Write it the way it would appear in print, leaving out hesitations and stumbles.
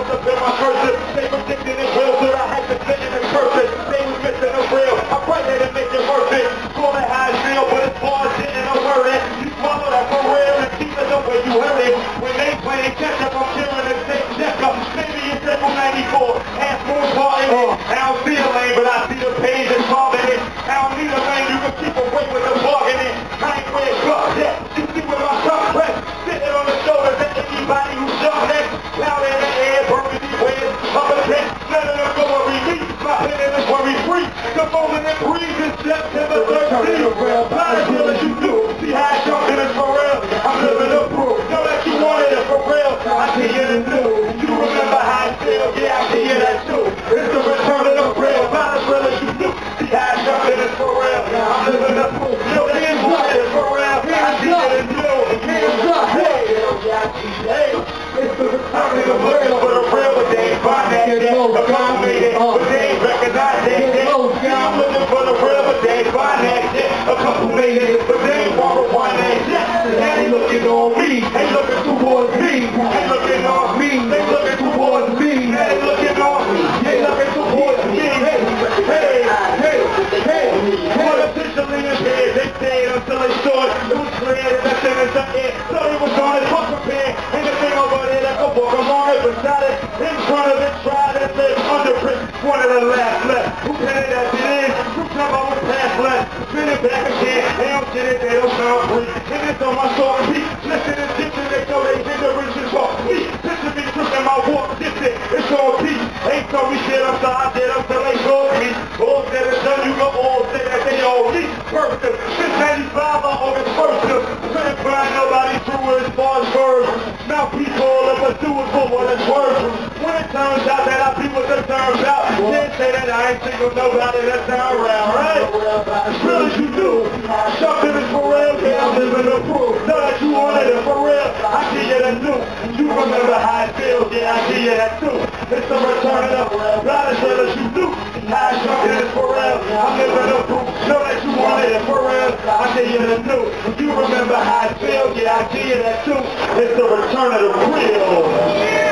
must have been my curses. They predicted it will, so I had to fit in the curses. They was missing the real. I pray they didn't make it worth it. Call it how it feel, but it's bars didn't word it. You swallow that for real and keep it the way you heard it. When they play catch up, I'm hearing the same check up. Maybe it's set from 94. Ask more part in it. I don't see the lane, but I see the page and carving it. I don't need a lane, you can keep away with the bargaining. I ain't wear gloves yet. You see where my tongue rests. Sitting on the shoulders of anybody who's young next. Out in the air, burning these waves. Up against, letting them go and release. My pen is worry free. The moment it breathes is September 13th. Not as real as you do. See how I jump in it for real. I'm living the proof. Know that you wanted it for real. I see it in new. You remember how I feel. Yeah, I see it as too. It's the return of the real. Not as real as you do. See how I jump in it for real. I'm living the proof. Know that you wanted it for real. I see it in new. Hands up. Hey, it's the return of the real. For the real, but they ain't find that yet. The God made it, but they ain't recognize that yet. I'm looking for the real, but they ain't find that yet. A couple made it, but they ain't want to find that yet. Now they looking on me, they looking towards me. They looking on me, they looking towards me. Now they looking on me, they looking towards me. Hey, what officially is here? They stayed until they saw it. It was clear that that thing is up here. So they was on it, fuck prepared. And the thing over there that could walk along it beside it. In front of it, tried and lived under it. One of the last left. Who painted that it is? Who come up with past left? Spin it back again. They don't get it, they don't sound free. And it's on my soul and beat. Listen and ditching, they know they hit the riches off me. Picture me tripping my walk, ditch it. It's all peace. Ain't told me shit, I'm sorry, I did them till they told me. All said and done, you can all say that they all me. Perfect. Since 95, I always first them. Couldn't find nobody through as far as words. Now people of us do it for what it's worth. When it turns out that I be what it turns out, can't say that I ain't single nobody that's not around, right? As real as you do. Something is for real, yeah, I'm living the proof. Know that you wanted it for real, I give you that new. You remember how it feels, yeah, I give you that too. It's the return of the real, not as real as you do. How something is for real, I'm living the proof. Know that you wanted it for real, I give you the new. You remember how it feels, yeah, I give you that too. It's the return of the real.